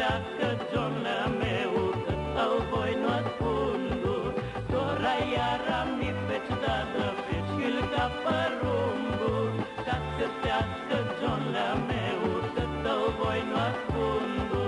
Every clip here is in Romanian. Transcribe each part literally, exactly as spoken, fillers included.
treacă, John-le meu, că îl voi nu ascundu. Tora iara mi feci dadă, feci-l ca părumbu. Ca să treacă, John-le meu, că îl voi nu ascundu.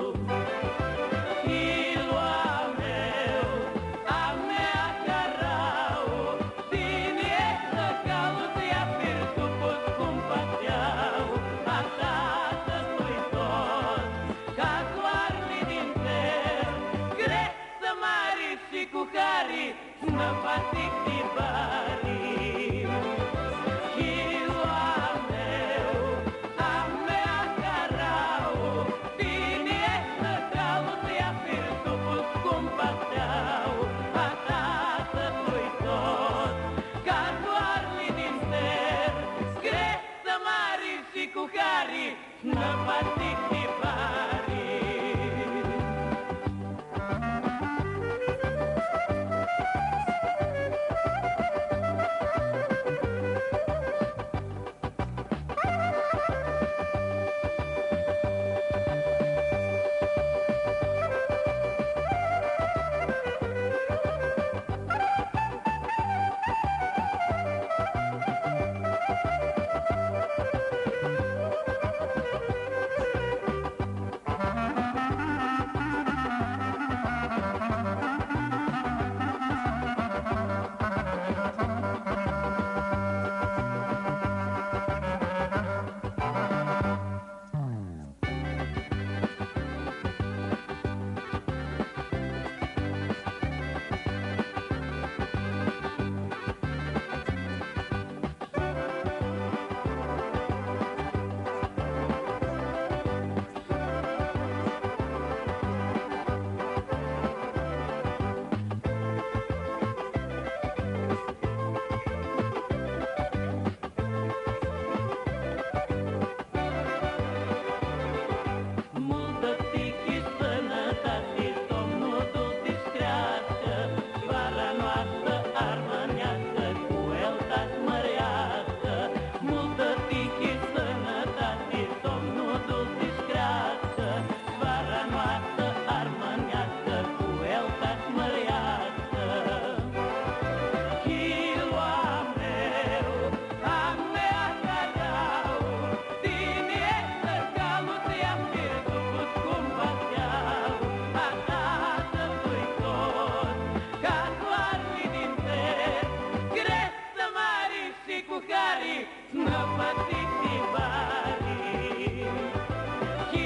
Cu care mă fatic de bani și oameu a mea carau tine să caut ia firtupul cum pateau a tatălui tot ca doarli din ster greță mari și cu care mă fatic de bani. Cu care mă fatic de bani și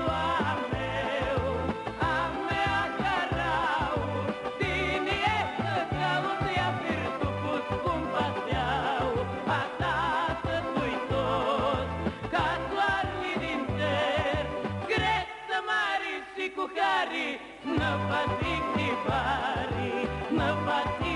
oameu a mea carau tine să caut ia firtupul cum pateau a tatălui tot ca soarele din cer greță mari și cu care mă fatic de bani mă fatic